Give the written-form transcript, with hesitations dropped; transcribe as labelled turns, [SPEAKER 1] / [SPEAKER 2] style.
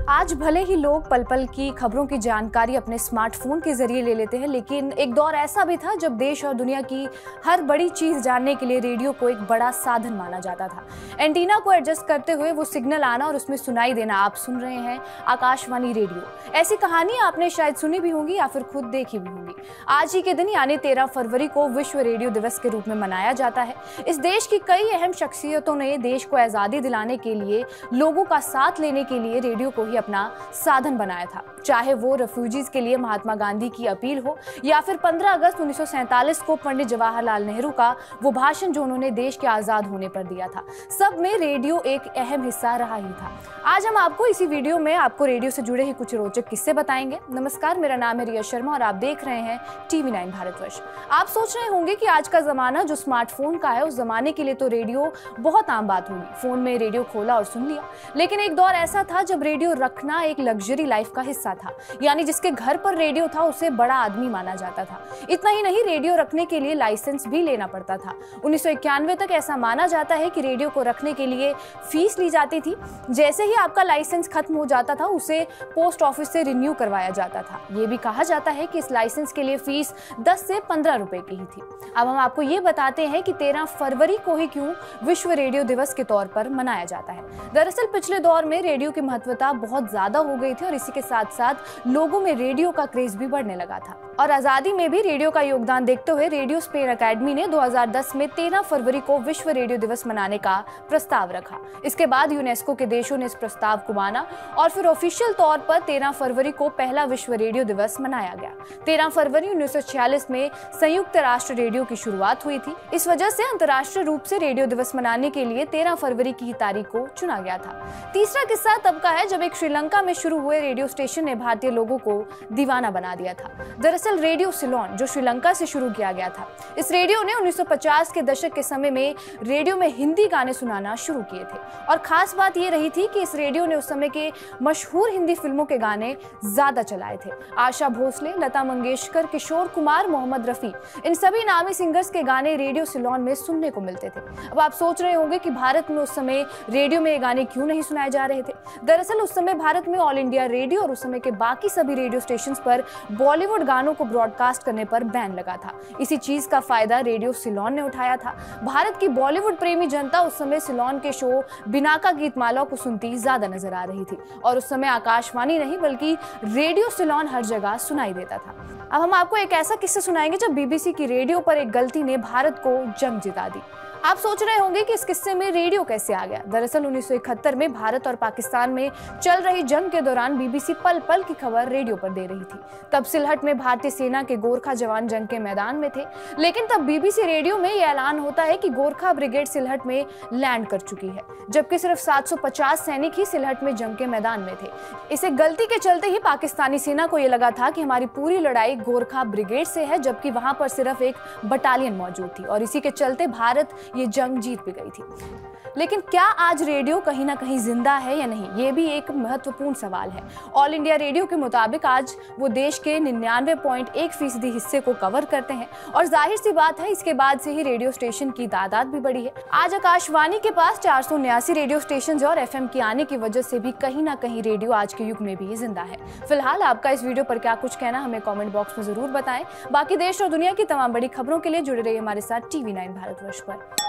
[SPEAKER 1] आज भले ही लोग पल पल की खबरों की जानकारी अपने स्मार्टफोन के जरिए ले लेते हैं, लेकिन एक दौर ऐसा भी था जब देश और दुनिया की हर बड़ी चीज जानने के लिए रेडियो को एक बड़ा साधन माना जाता था। एंटीना को एडजस्ट करते हुए वो सिग्नल आना और उसमें सुनाई देना। आप सुन रहे हैं आकाशवाणी रेडियो। ऐसी कहानी आपने शायद सुनी भी होंगी या फिर खुद देखी भी होंगी। आज ही के दिन यानी 13 फरवरी को विश्व रेडियो दिवस के रूप में मनाया जाता है। इस देश की कई अहम शख्सियतों ने देश को आजादी दिलाने के लिए, लोगों का साथ लेने के लिए रेडियो को अपना साधन बनाया था। चाहे वो रेफ्यूजीज के लिए महात्मा गांधी की अपील हो या फिर 15 अगस्त 1947 को पंडित जवाहरलाल नेहरू का वो भाषण जो उन्होंने देश के आजाद होने पर दिया था, सब में रेडियो एक अहम हिस्सा रहा ही था। आज हम आपको इसी वीडियो में आपको रेडियो से जुड़े ही कुछ रोचक किस्से बताएंगे। नमस्कार, मेरा नाम है रिया शर्मा और आप देख रहे हैं टीवी 9 भारतवर्ष। आप सोच रहे होंगे कि आज का जमाना जो स्मार्टफोन का है, उस जमाने के लिए तो रेडियो बहुत आम बात होगी। फोन में रेडियो खोला और सुन लिया, लेकिन एक दौर ऐसा था जब रेडियो रखना एक लग्जरी लाइफ का हिस्सा था। यानी जिसके घर पर रेडियो था उसे बड़ा आदमी माना जाता था। इतना ही नहीं, रेडियो रखने के लिए लाइसेंस भी लेना पड़ता था। 1991 तक ऐसा माना जाता है कि रेडियो को रखने के लिए फीस ली जाती थी। जैसे ही आपका लाइसेंस खत्म हो जाता था, उसे पोस्ट ऑफिस से रिन्यू करवाया जाता था। ये भी कहा जाता है कि इस लाइसेंस के लिए फीस 10 से 15 रुपए की ही थी। अब हम आपको ये बताते हैं कि 13 फरवरी को ही क्यों विश्व रेडियो दिवस के तौर पर मनाया जाता है। दरअसल पिछले दौर में रेडियो की महत्वता बहुत ज्यादा हो गई थी और इसी के साथ साथ लोगों में रेडियो का क्रेज भी बढ़ने लगा था। और आजादी में भी रेडियो का योगदान देखते हुए रेडियो स्पेन अकेडमी ने 2010 में 13 फरवरी को विश्व रेडियो दिवस मनाने का प्रस्ताव रखा। इसके बाद यूनेस्को के देशों ने इस प्रस्ताव को माना और फिर ऑफिशियल तौर पर 13 फरवरी को पहला विश्व रेडियो दिवस मनाया गया। 13 फरवरी 1946 में संयुक्त राष्ट्र रेडियो की शुरुआत हुई थी। इस वजह से अंतर्राष्ट्रीय रूप से रेडियो दिवस मनाने के लिए 13 फरवरी की तारीख को चुना गया था। तीसरा किस्सा तब का है जब एक श्रीलंका में शुरू हुए रेडियो स्टेशन ने भारतीय लोगों को दीवाना बना दिया था। दरअसल रेडियो सिलोन जो श्रीलंका से शुरू किया गया था, इस रेडियो ने 1950 के दशक के समय में रेडियो में हिंदी गाने सुनाना शुरू किए थे। और खास बात ये रही थी कि इस रेडियो ने उस समय के मशहूर हिंदी फिल्मों के गाने ज्यादा चलाए थे। आशा भोसले, लता मंगेशकर, किशोर कुमार, मोहम्मद रफी, इन सभी नामी सिंगर्स के गाने रेडियो सिलोन में सुनने को मिलते थे। अब आप सोच रहे होंगे कि भारत में उस समय रेडियो में ये गाने क्यों नहीं सुनाए जा रहे थे। दरअसल उस समय भारत में ऑल इंडिया रेडियो और उस समय के बाकी सभी रेडियो स्टेशंस पर बॉलीवुड गानों को ब्रॉडकास्ट करने पर बैन लगा था। इसी चीज का फायदा रेडियो सिलोन ने उठाया था। भारत की बॉलीवुड प्रेमी जनता उस समय सिलोन के शो बिनाका गीतमाला को सुनती ज्यादा नजर आ रही थी और उस समय आकाशवाणी नहीं बल्कि रेडियो सिलोन हर जगह सुनाई देता था। अब हम आपको एक ऐसा किस्सा सुनाएंगे जब बीबीसी की रेडियो पर एक गलती ने भारत को जंग जिता दी। आप सोच रहे होंगे कि इस किस्से में रेडियो कैसे आ गया। दरअसल 1971 में भारत और पाकिस्तान में चल रही जंग के दौरान बीबीसी पल पल की खबर रेडियो पर दे रही थी। तब सिलहट में भारतीय सेना के गोरखा जवान जंग के मैदान में थे, लेकिन तब बीबीसी रेडियो में यह ऐलान होता है कि गोरखा ब्रिगेड सिलहट में लैंड कर चुकी है, जबकि सिर्फ 750 सैनिक ही सिलहट में जंग के मैदान में थे। इसे गलती के चलते ही पाकिस्तानी सेना को यह लगा था कि हमारी पूरी लड़ाई गोरखा ब्रिगेड से है, जबकि वहां पर सिर्फ एक बटालियन मौजूद थी और इसी के चलते भारत ये जंग जीत भी गई थी। लेकिन क्या आज रेडियो कहीं ना कहीं जिंदा है या नहीं, ये भी एक महत्वपूर्ण सवाल है। ऑल इंडिया रेडियो के मुताबिक आज वो देश के 99.1% हिस्से को कवर करते हैं और जाहिर सी बात है इसके बाद से ही रेडियो स्टेशन की तादाद भी बढ़ी है। आज आकाशवाणी के पास 479 रेडियो स्टेशन और FM के आने की वजह से भी कहीं ना कहीं रेडियो आज के युग में भी जिंदा है। फिलहाल आपका इस वीडियो पर क्या कुछ कहना, हमें कॉमेंट बॉक्स में जरूर बताएं। बाकी देश और दुनिया की तमाम बड़ी खबरों के लिए जुड़े रहिए हमारे साथ टीवी 9 भारतवर्ष पर।